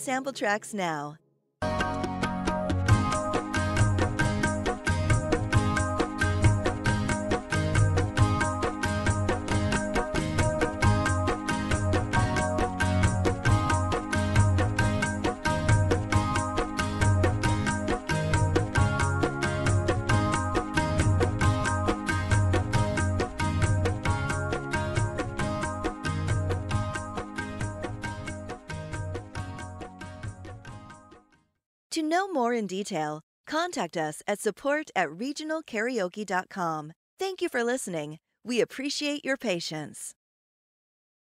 sample tracks now. To know more in detail, contact us at support@regionalkaraoke.com. Thank you for listening. We appreciate your patience.